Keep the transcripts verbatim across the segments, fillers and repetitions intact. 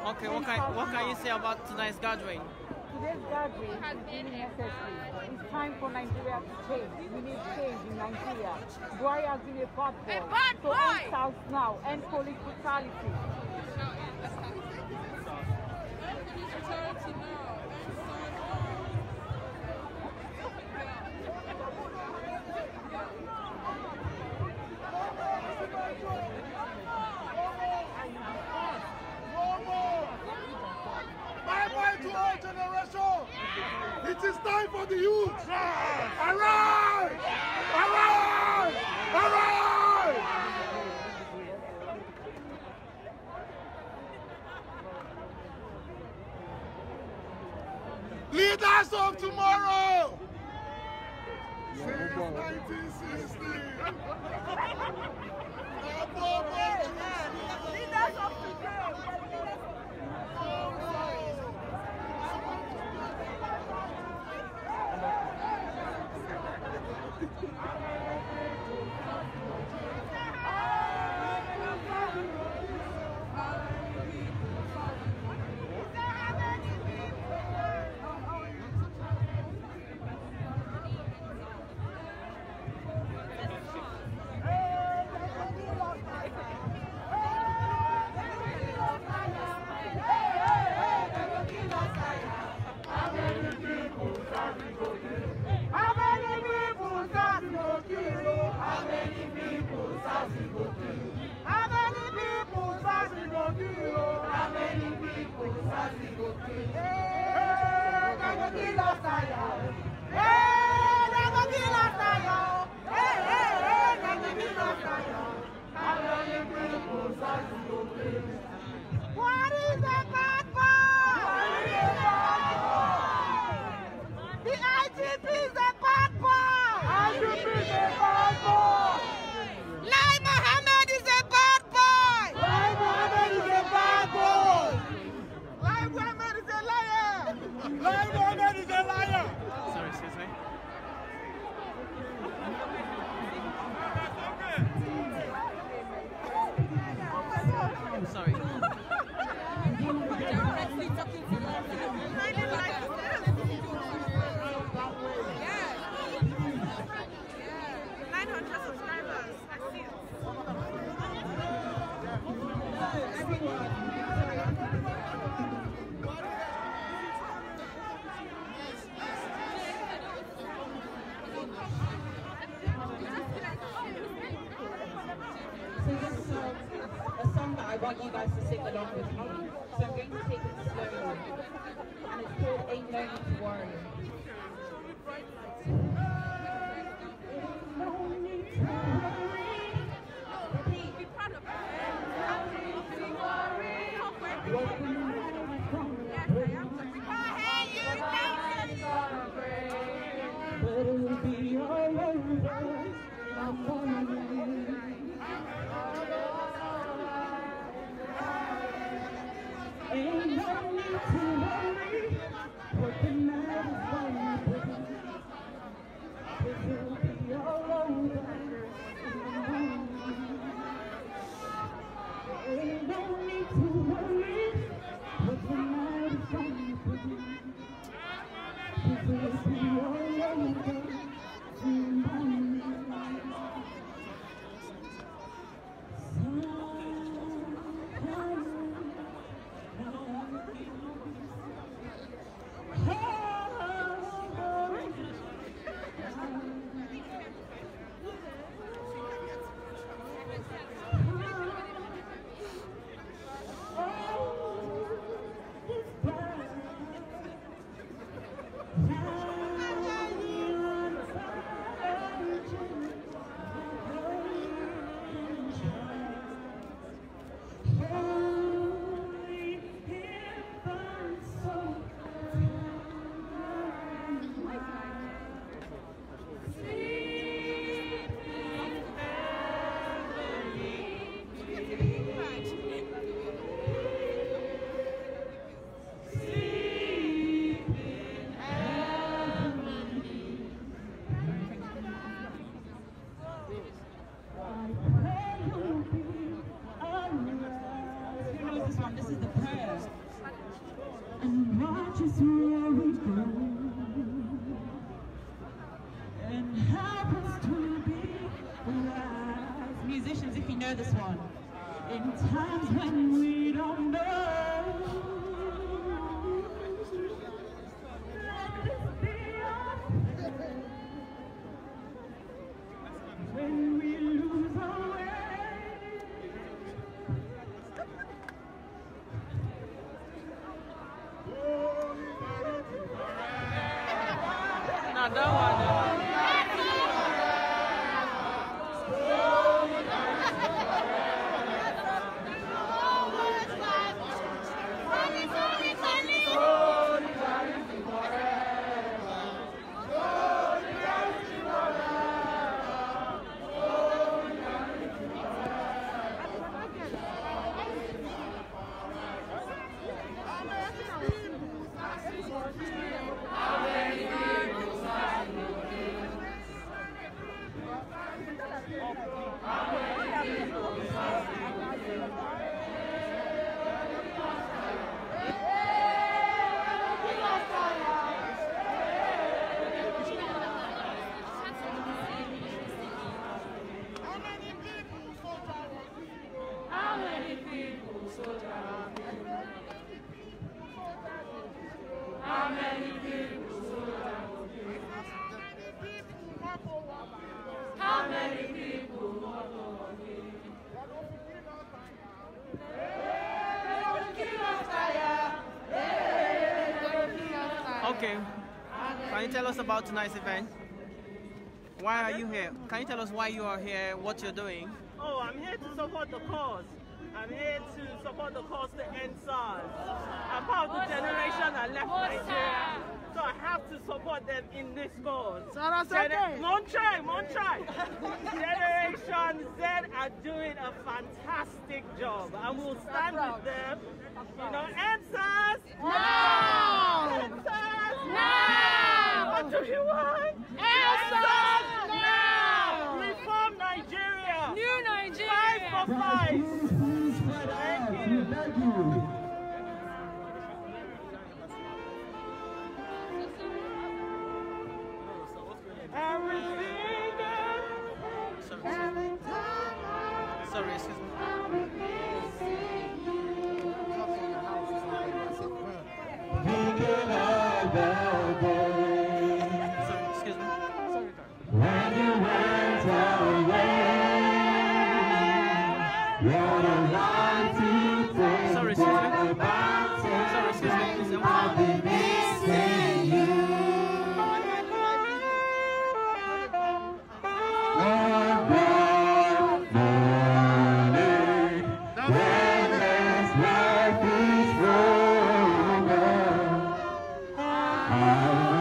Okay, what can, what can you say about tonight's gathering? Today's gathering is really necessary. It's time for Nigeria to change. We need change in Nigeria. Buhari has been a bad boy. A bad so boy! end South now. End police brutality. It is time for the youth! Arise! Arise! Arise! Leaders of tomorrow! Since nineteen sixty! Leaders of today! What is a bad boy? The I G P is a bad boy. I G P is a bad boy. Lai Mohammed is a bad boy. Lai Mohammed is a bad boy. Lai Mohammed is a liar. Lai Mohammed is a liar. Sorry, excuse me. I'm sorry. nine hundred subscribers. I see So this is a song that I want you guys to sing along with me. So I'm going to take it slowly. And it's called Ain't No Need to Worry. Repeat. Be proud of But it'll be all over. I'm falling. Ain't no need to worry, but the night is waiting. Cause it'll be all over. Ain't no need to worry, but the night is waiting. Cause it'll be all over. Oh! know this one. In times when we don't know, let this be our prayer. When we lose our way, Now that one. Okay. Can you tell us about tonight's event? Why are you here? Can you tell us why you are here, what you're doing? Oh, I'm here to support the cause. I'm here to support the cause to end SARS. I'm part of the generation that left Nigeria, so I have to support them in this cause. Gen Montreal, Montreal. Generation Z are doing a fantastic job, and we'll stand with them. You know, end SARS. No! End SARS. No! What do you want? End SARS now! Reform Nigeria. New Nigeria. Five for five. Thank you. Thank you. Everything Sorry, Sorry excuse me. Thinking of the day Sorry, excuse me. Sorry, when you went away. You're the one to take Sorry, excuse me. about it. Sorry, excuse me, please. I'll be missing you. One bright morning, when this life is over, I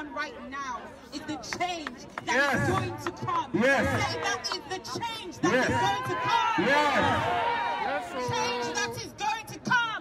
on right now is the change that Yes. is going to come. Yes. Say that is the change that Yes. is going to come. Yes. Change that is going to come.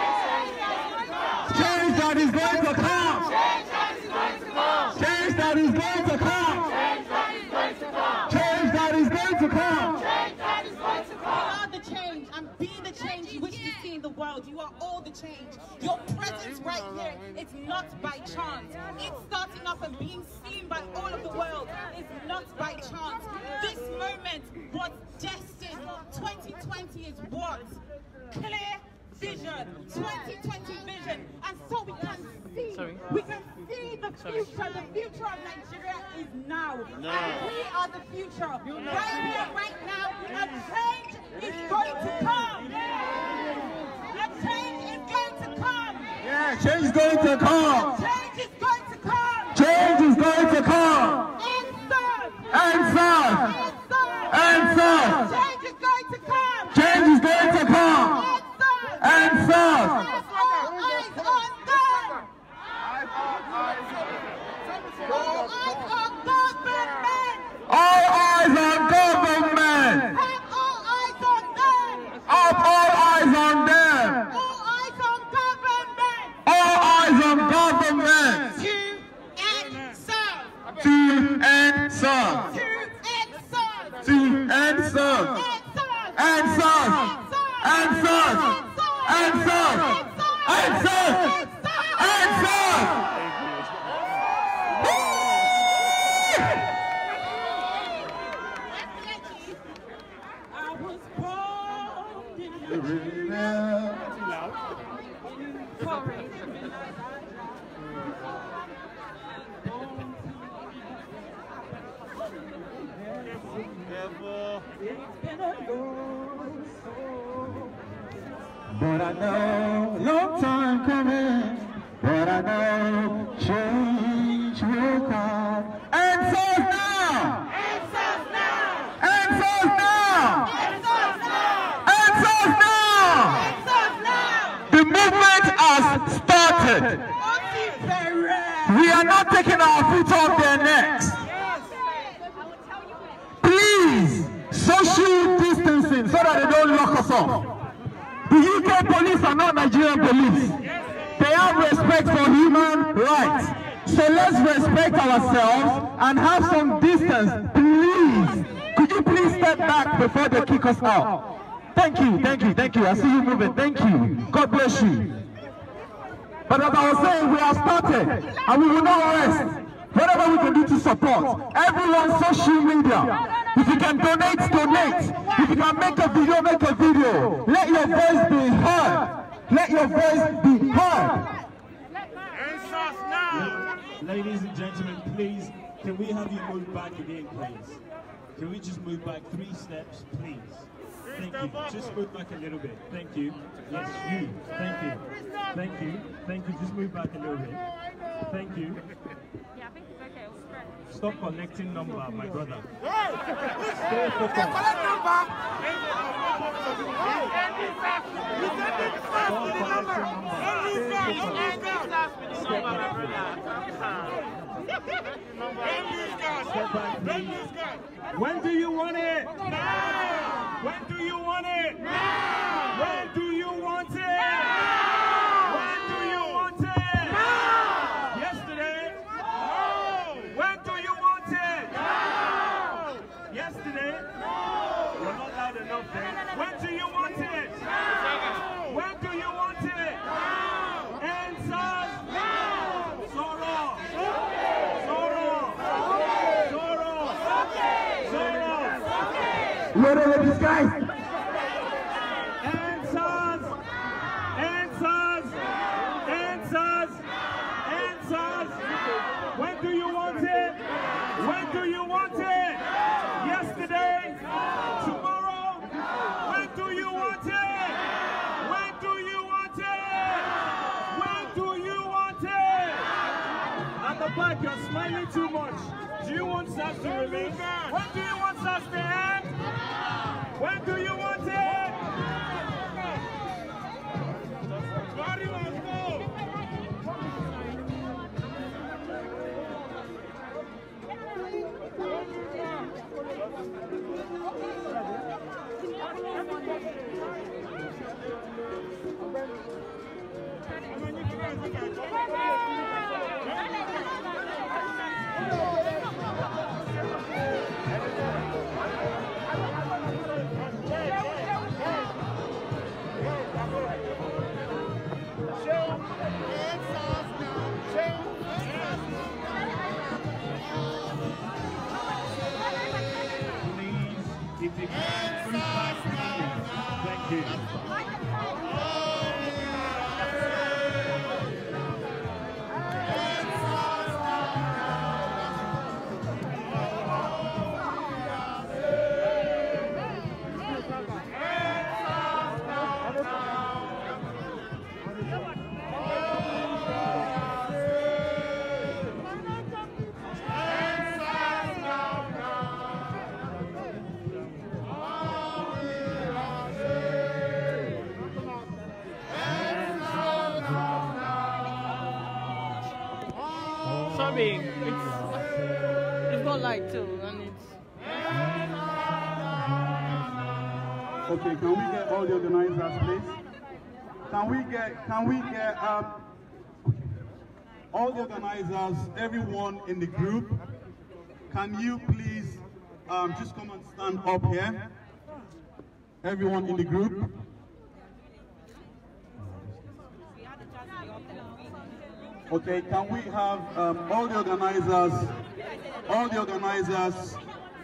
Change that is going to come. Change that is going to come. Change that is going to come. You are the change, and be the change you wish to see in the world. You are all the change. Your presence right here, it's not by chance. It's starting off and being seen by all of the world. It's not by chance. This moment was destined. twenty twenty is what? Clear vision. twenty twenty vision. And so we can see. Sorry. We can see the future. The future of Nigeria is now. And we are the future. Right here, right now, a change is going to come. A change is going to come. Yeah, change is going to come. Change is going to come. Change is going to come. Answers. Answers. Answers. Change is going to come. Change is going to come. Answers. Answers. All eyes on them. All eyes on government. All eyes on government. Have all eyes on them. Up all eyes on them. All eyes on government. All eyes on government. To end serve. To end serve. To end serve. To end serve. Answers. Answers. Answers. Answers. Answers. I was born in courage. But I know, long time coming, but I know change will come. Answers now! Answers now. Answers now! Answers now. Answers now! Answers now. The movement has started. We are not taking our foot off their necks. Please, social distancing so that they don't lock us off. The U K police are not Nigerian police. They have respect for human rights. So let's respect ourselves and have some distance. Please, could you please step back before they kick us out? Thank you, thank you, thank you. I see you moving. Thank you. God bless you. But as I was saying, we have started and we will not rest. Whatever we can do to support everyone's social media. If you can donate, donate. If you can make a video, make a video. Let your voice be heard. Let your voice be heard. Answers now. Ladies and gentlemen, please, can we have you move back again, please? Can we just move back three steps, please? Thank you. Just move back a little bit. Thank you. Yes, you. Thank you. Thank you. Thank you. Just move back a little bit. Thank you. Yeah, I think it's okay. It'll spread. Stop collecting number, my brother. Hey! Stay focused. Collect number! You said it fast with the number! Don't lose God! Don't lose God! Don't lose God! Don't lose God! When do you want it? Now! When do you want it? Now! When do you want it? Now! When do you want it? Now! Yesterday? No! When do you want it? Now! Yesterday? No! You're not loud enough then. When do you want it? Now! When do you want it? Now! Answers? Now! Sorrow! Sorrow! Sorrow! Sorrow! What are these guys? Answers! Answers! Answers! Answers! When do you want it? When do you want it? Yesterday? Tomorrow? When do you want it? When do you want it? When do you want it? At the back, you're smiling too much. Do you want SARS to remain? When do you want SARS to end? When do you want it? Body must go. If you can, three fast minutes. Thank you. Sorry, it's it's got light too, and it's. Okay, can we get all the organizers, please? Can we get? Can we get? Um, all the organizers, everyone in the group, can you please um, just come and stand up here? Everyone in the group. Okay, can we have um, all the organizers, all the organizers.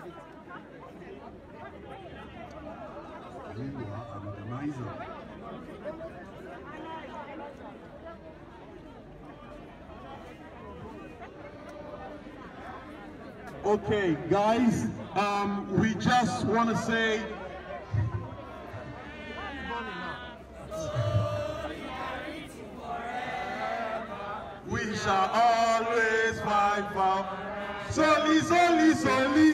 You are an organizer. Okay, guys, um, we just want to say we shall always fight for Soli, Soli, Soli.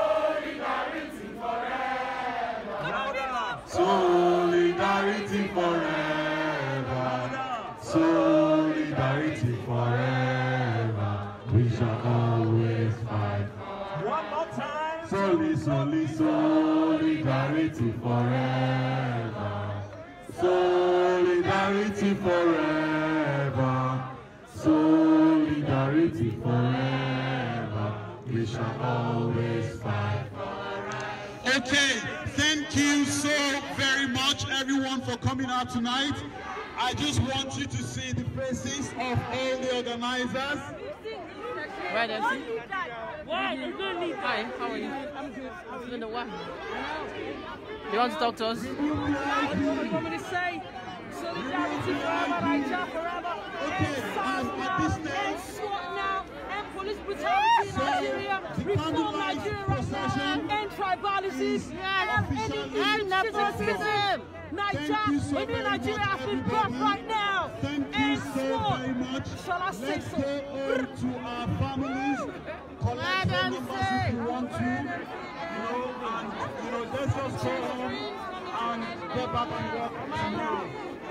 Solidarity forever. Solidarity forever. We shall always fight. One more time. Soli, Soli, solidarity forever. Solidarity forever. Solidarity forever. We shall always fight. Okay, thank you so very much, everyone, for coming out tonight. I just want you to see the faces of all the organizers. Right, M C. Why? Hi, how are you? I'm good. It's been a while. You want to talk to us? What do you want me to say? Solidarity forever, Nigeria forever. Okay, um, at this stage, SWAT now, end police brutality in Nigeria, reform Nigeria right now, end tribalism, end nepotism. Nigeria, in Nigeria has been birthed right now. thank you End so SWAT. very much. Shall I say Let's so? go on to our families. Collect phone numbers if you want to. You know, and you know, let's just go home and get back and work tomorrow.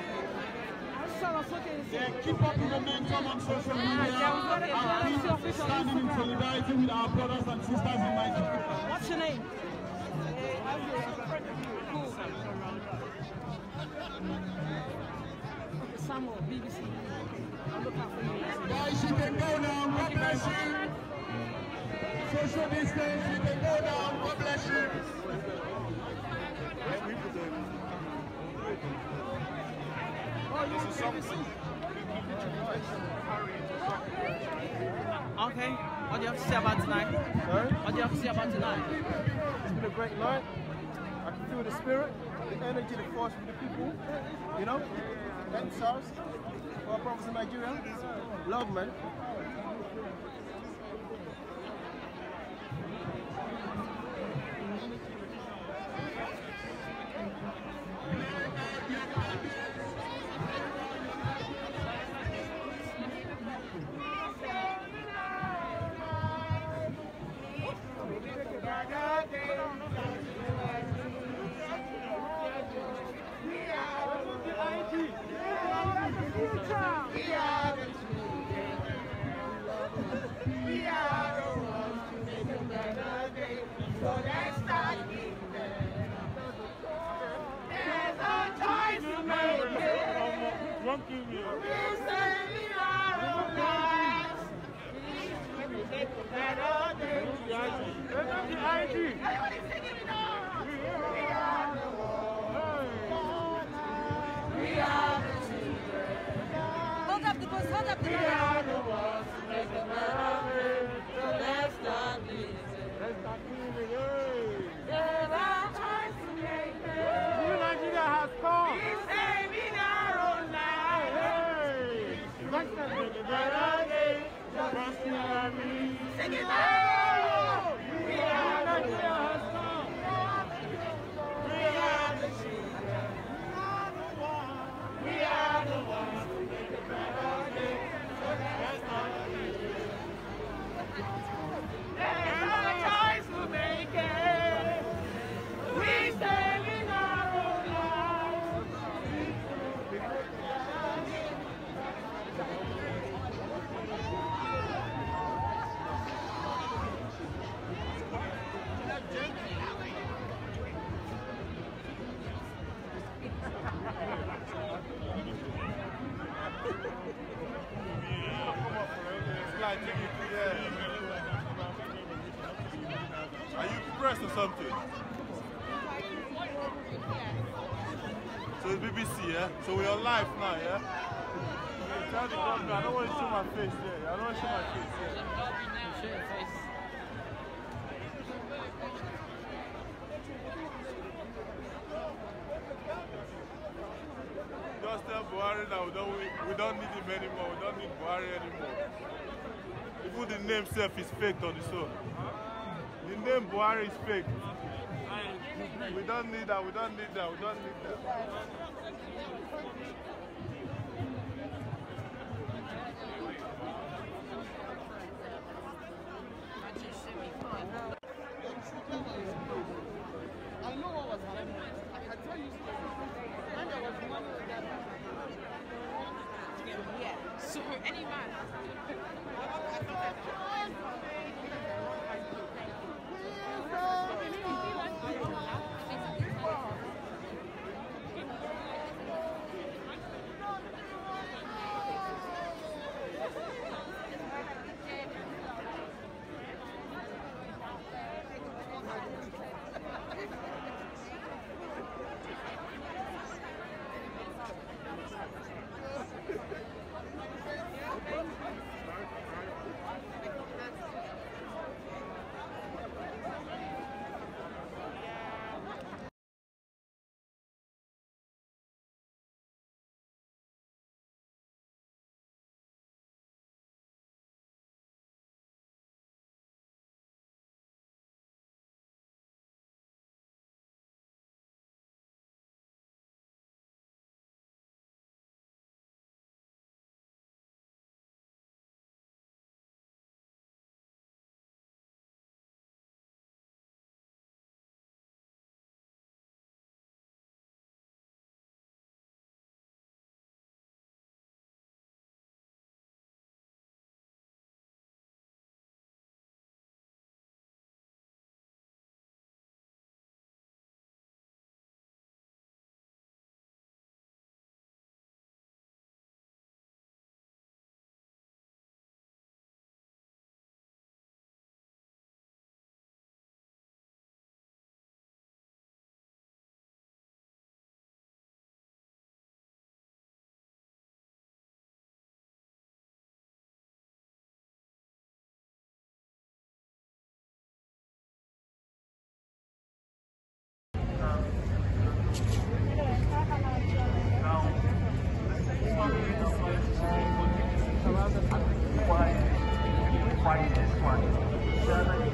Yeah, keep up the momentum on social media and keep standing in solidarity with our brothers and sisters in Nigeria. What's your name? Samuel, B B C. I'll look out for you. Guys, you can go now. God bless you. Social distance, you can go now. God bless you. Okay, what do you have to say about tonight? Sorry? What do you have to say about tonight? It's been a great night. I can feel the spirit, the energy, the force from the people. You know? And SARS, our brothers in Nigeria. Love, man. Drunk you. Hold up the bus, hold up the bus. We are the ones who make the better, so let's stop losing. Let's stop losing. There are times to make it. New Nigeria has come. We're saving our own lives. Hey. Let's stop making better days, so let's stop losing. Sing it loud. We are Nigeria has come. We are the children. We are the ones who make it better days. There's no choice to make it. We stand in our own lives. Are you depressed or something? So it's B B C, yeah? So we're on live now, yeah? Okay, tell the government, I don't want to show my face there. I don't want to show my face there. Show your face. Just tell Buhari now, we don't, we, we don't need him anymore. We don't need Buhari anymore. Even the name self is fake on the show. The name Buhari is fake. We don't need that, we don't need that, we don't need that. I know what was happening. I can tell you stories. When there was money that Yeah, so any man.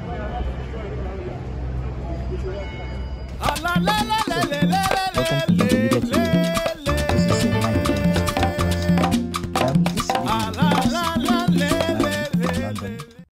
La la la la la la la la.